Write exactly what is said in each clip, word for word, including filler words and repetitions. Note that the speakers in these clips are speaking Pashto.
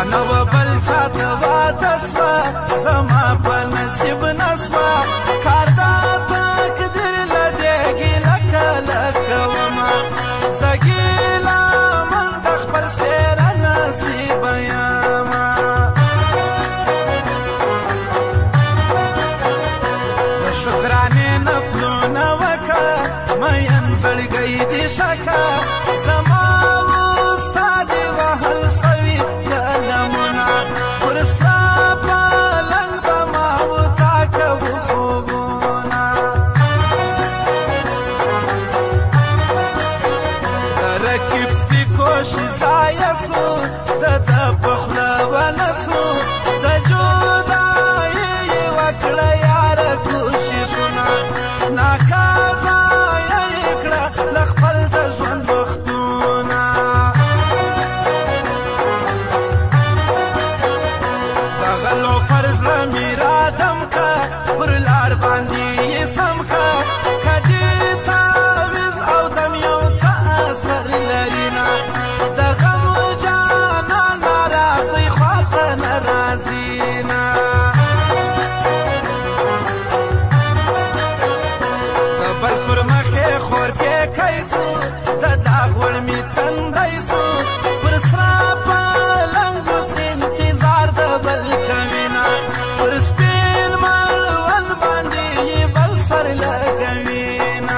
مانو بل چاته واده سوه زما په نصیب نسوه کار دا تقدیر له دې ګیله کله کومه زه ګیله من د خپل شعره نصیبه یمه د شکرانې نفلونه وکړه مین زړګی دې شکه زما وستا دې وهل سوي قلمونه پر ستا پالنګ به ما وتا کوو خوبونه د رقیب سپي کوشي ضایع سو د ده په خوله ونه سو د جدایي یې وکړه یاره کوششونه ناکازه یې کړه له خپل د ژوند وختونه دغه لوفر زړه مې رادم که پر لار باندې یې سم که که دې تعویض او دم یو څه اثر لري نه د غم جانان ناراض دی خواته نه راځي نه د بل پر مخې خور پیکی سو د داغ وړمې تندی سو پر سره پلنګ اوس انتظار د بل کوینه پر سپین مړوند باندې یې بل سر لګوینه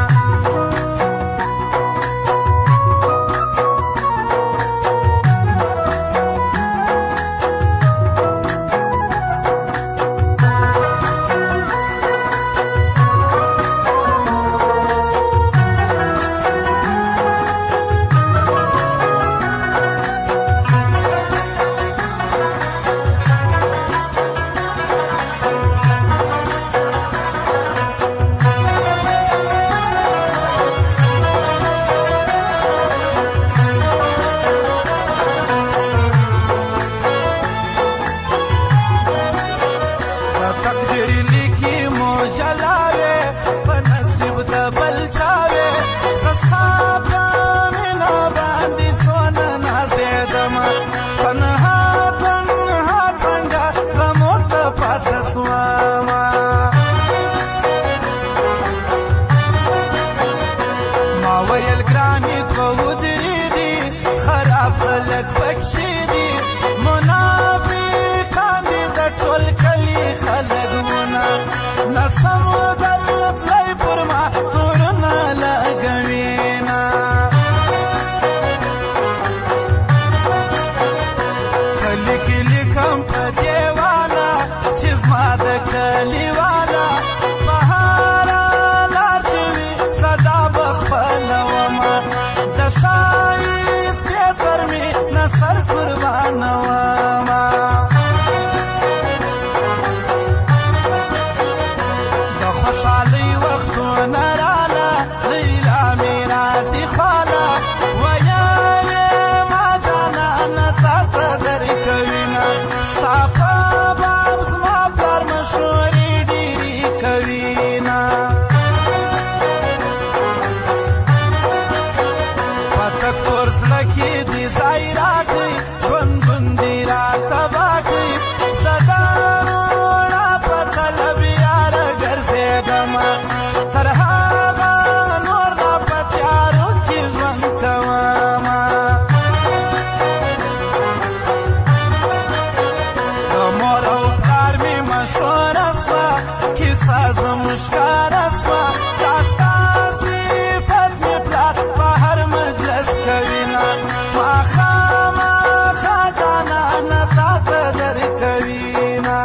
نسمو در فلی پر ما تورنا لګوینا کلی کلی کم په دیواله چې زما د کلیواله بهاره لار چې وي صدا به خپلومه د ښایستې تر مې نه سر قربانومه خوشحالی وختونه راله لیلا مې راځي خواله ویلې ما جانانه تا ته درکوینه ستا په باب زما پلار مشورې ډېرې کوینه په تک تور زړه کې دې ځای راکړئ ژوندون دې راته باکړئ زه د روڼا په طلب یاره ګرځېدمه تر هغه نور لا په تیارو کې ژوند کومه د مور او پلار مې مشوره سوه کیسه زموږ ښکاره سوه دا ستا صفت مې پلار په هر مجلس کوینه ماښامخه جانانه تا ته درکوینه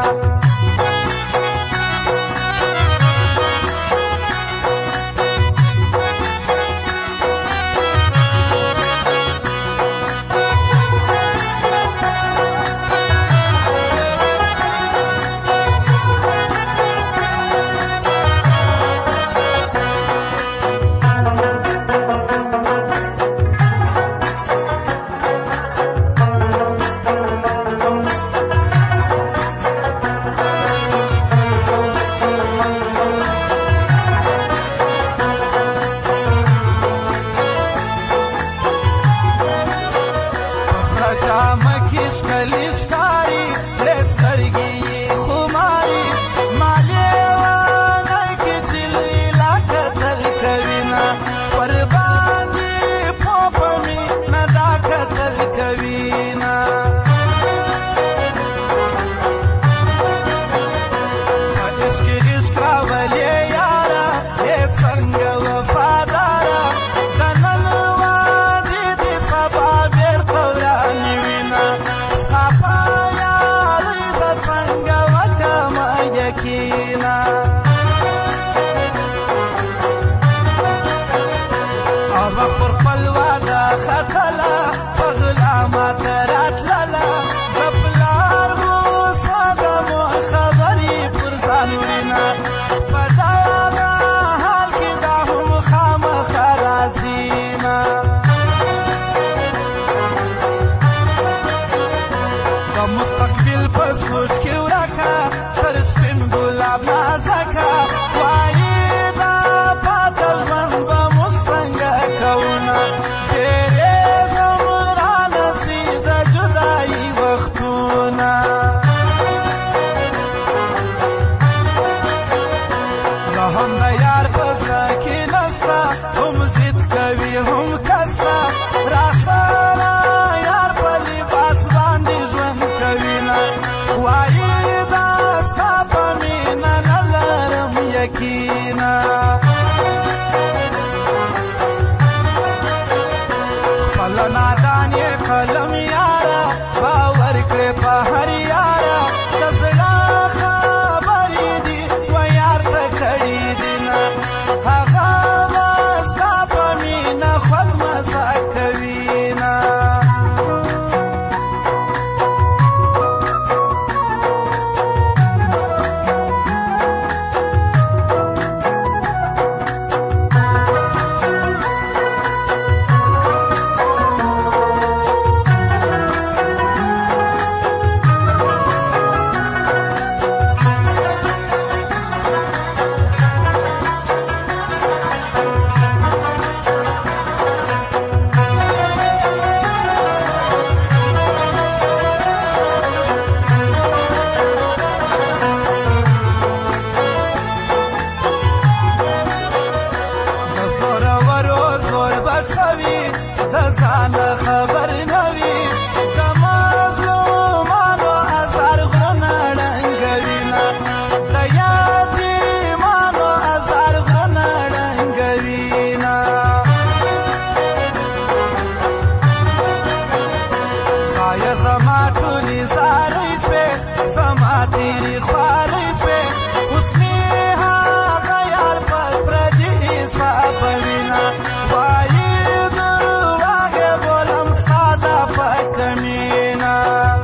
کې ښکلي ښکاري کړې سترګې یې خماري ما لیونی کې چې لیلا کتل کوینه پر باندې پوپه مینه دا کتل کوینه په عشق عشق راولې یاره ای څنګه وفاداره که نن وادي دې سبا بېرته ورانوینه ستا په یارۍ زه څنګه وکړمه یقینه او وخت پر خپل واده ختله په غلا ماته راتلله د پلار غوسه زموږ خبرې پر ځان وړینه په دغه حال کې دا هم خامخا راځینه د مستقبل په سوچ کې ورکه تر سپین ګلاب نازکه وایي دا پاته ژوند به موږ څنګه کوونه تېرېږم رانسي د جدایي وختونه لا هم د یار په زړه کې نسته هم ضد کوي هم کسته راسره یار په لباس باندې ژوند کوینه وایي دا ستا په مینه نه لرم یقینه خپله نادان یې قلم یاره باور کړې په هر یاره د زړه خبرې دي و یار ته کړي دینه هغه به ستا په مینه خوند مزه کوینه د ځان خبر نه وي د مظلومانو ازار غرونه ړنګوینه د یتیمانو ازار غرونه ړنګوینه ځایه زما ټولې زارۍ سوې زما تېرې خوارۍ سوې اوس مې هغه یار په پردي حسابوینه وایي کمینه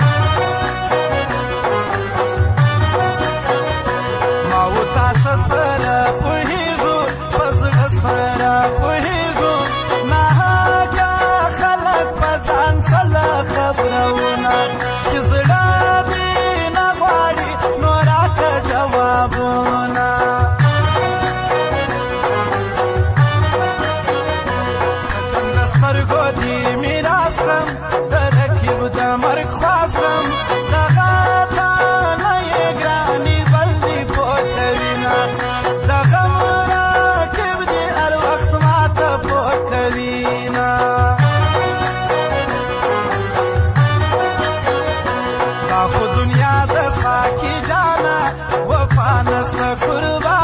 ما و تاسو سره پوهېږو په زړه سره پوهېږو ناحقه خلک په ځان سله خبرونه چې زړه دې نه غواړي نو راکړه جوابونه جنګ د سترګو دې میراث کړم د مرګ خواست کړم دغه ته نه یې ګرانې بل دې پوه کوینه د غم راکب دې هر وخت ماته پوه کوینه دا خو دنیا د ساکي جانه وفا نسته قربان